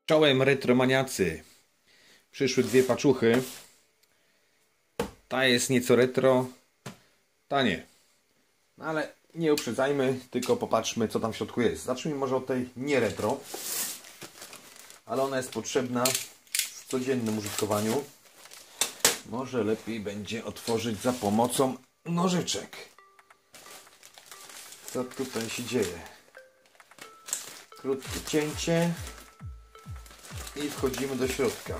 Czołem retromaniacy. Przyszły dwie paczuchy. Ta jest nieco retro, ta nie. No ale nie uprzedzajmy, tylko popatrzmy, co tam w środku jest. Zacznijmy może od tej nie retro, ale ona jest potrzebna w codziennym użytkowaniu. Może lepiej będzie otworzyć za pomocą nożyczek. Co tutaj się dzieje? Krótkie cięcie i wchodzimy do środka.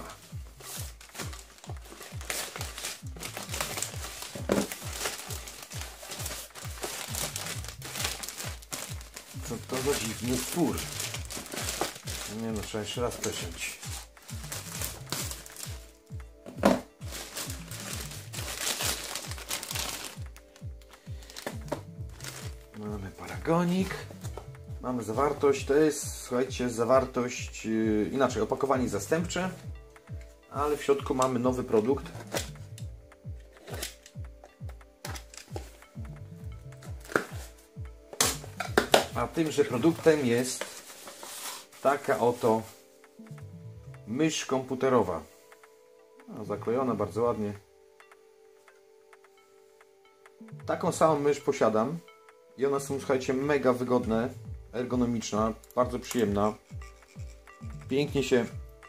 Co to za dziwny twór? Nie no, trzeba jeszcze raz przeciąć. Mamy paragonik. Mamy zawartość. To jest, słuchajcie, zawartość, inaczej, opakowanie zastępcze. Ale w środku mamy nowy produkt. A tymże produktem jest taka oto mysz komputerowa. Zaklejona bardzo ładnie. Taką samą mysz posiadam i one są, słuchajcie, mega wygodne, ergonomiczna, bardzo przyjemna. Pięknie się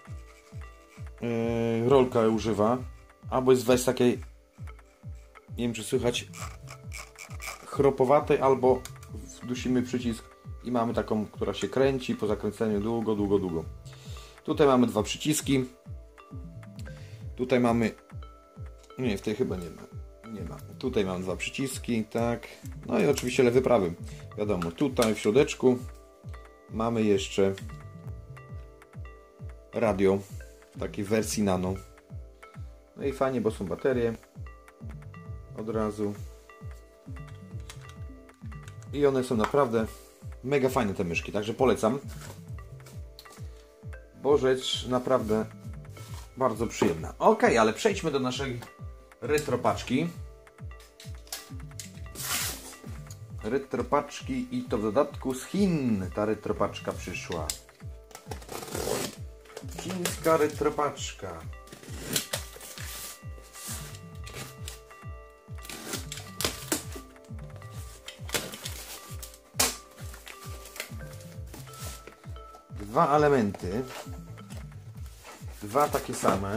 rolka używa. Albo jest weź takiej, nie wiem czy słychać, chropowatej, albo dusimy przycisk i mamy taką, która się kręci po zakręceniu długo. Tutaj mamy dwa przyciski. Tutaj mamy... Nie, w tej chyba nie ma. Nie ma. Tutaj mam dwa przyciski, tak. No i oczywiście lewy, prawy. Wiadomo, tutaj w środeczku mamy jeszcze radio w takiej wersji nano. No i fajnie, bo są baterie od razu. I one są naprawdę mega fajne, te myszki, także polecam. Bo rzecz naprawdę bardzo przyjemna. Ok, ale przejdźmy do naszej retro paczki. Retro paczki i to w dodatku z Chin ta retro paczka przyszła. Chińska retro paczka. Dwa elementy. Dwa takie same.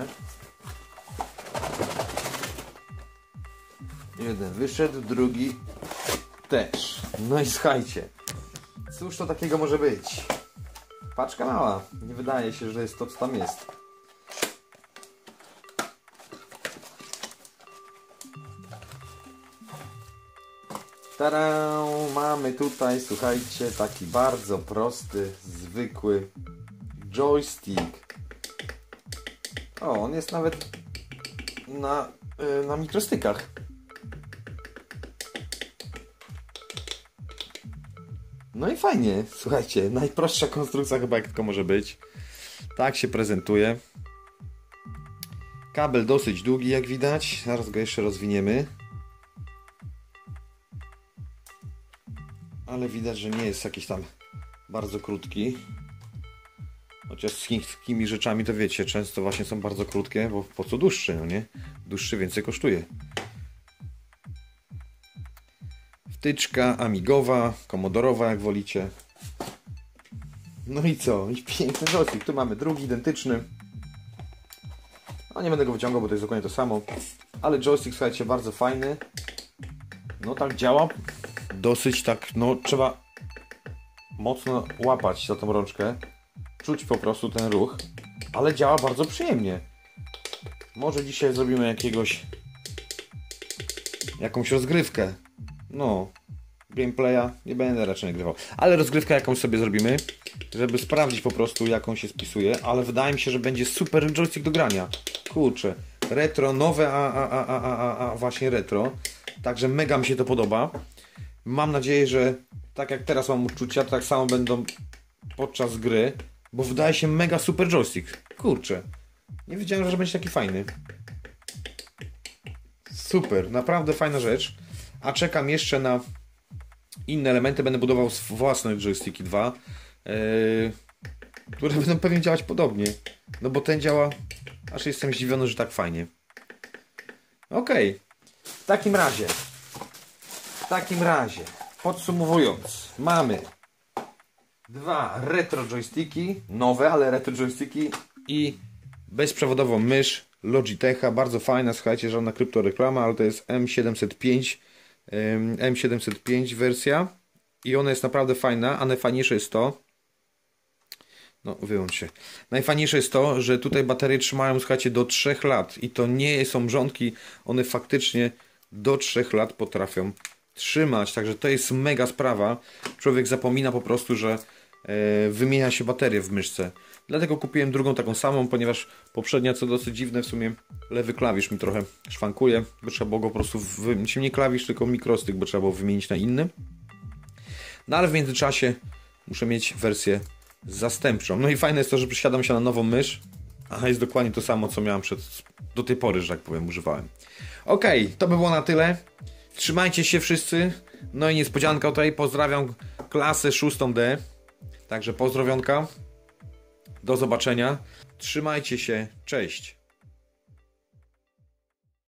Jeden wyszedł, drugi też. No i słuchajcie, cóż to takiego może być? Paczka mała. Nie wydaje się, że jest to, co tam jest. Tada! Mamy tutaj, słuchajcie, taki bardzo prosty, zwykły joystick. O, on jest nawet na mikrostykach. No i fajnie, słuchajcie, najprostsza konstrukcja chyba jak tylko może być. Tak się prezentuje. Kabel dosyć długi, jak widać. Zaraz go jeszcze rozwiniemy. Ale widać, że nie jest jakiś tam bardzo krótki. Chociaż z chińskimi rzeczami to wiecie, często właśnie są bardzo krótkie, bo po co dłuższy, no nie? Dłuższy więcej kosztuje. Wtyczka amigowa, komodorowa jak wolicie. No i co? I piękny joystick. Tu mamy drugi, identyczny. No nie będę go wyciągał, bo to jest dokładnie to samo. Ale joystick, słuchajcie, bardzo fajny. No tak działa. Dosyć tak, no trzeba mocno łapać za tą rączkę. Czuć po prostu ten ruch. Ale działa bardzo przyjemnie. Może dzisiaj zrobimy jakąś rozgrywkę. No, gameplaya nie będę raczej nagrywał. Ale rozgrywkę jakąś sobie zrobimy, żeby sprawdzić po prostu, jaką się spisuje. Ale wydaje mi się, że będzie super joystick do grania. Kurczę, retro, nowe, właśnie retro. Także mega mi się to podoba. Mam nadzieję, że tak jak teraz mam uczucia, tak samo będą podczas gry. Bo wydaje się mega super joystick. Kurczę, nie wiedziałem, że będzie taki fajny. Super, naprawdę fajna rzecz. A czekam jeszcze na inne elementy. Będę budował własne joysticki 2. które będą pewnie działać podobnie. No bo ten działa, aż jestem zdziwiony, że tak fajnie. Okej. W takim razie, podsumowując, mamy dwa retro joysticki, nowe, ale retro joysticki i bezprzewodową mysz Logitecha, bardzo fajna, słuchajcie, żadna kryptoreklama, ale to jest M705 wersja i ona jest naprawdę fajna, a najfajniejsze jest to, no wyłącz się, najfajniejsze jest to, że tutaj baterie trzymają, słuchajcie, do 3 lat i to nie są rządki, one faktycznie do 3 lat potrafią trzymać, także to jest mega sprawa. Człowiek zapomina po prostu, że wymienia się baterię w myszce. Dlatego kupiłem drugą taką samą, ponieważ poprzednia, co dosyć dziwne, w sumie lewy klawisz mi trochę szwankuje, bo trzeba było go po prostu, nie klawisz, tylko mikrostyk, bo trzeba było wymienić na inny. No ale w międzyczasie muszę mieć wersję zastępczą. No i fajne jest to, że przesiadam się na nową mysz, a jest dokładnie to samo, co miałem do tej pory, że tak powiem, używałem. Okej, to by było na tyle. Trzymajcie się wszyscy. No i niespodzianka tutaj, pozdrawiam klasę 6D. Także pozdrowionka. Do zobaczenia. Trzymajcie się. Cześć.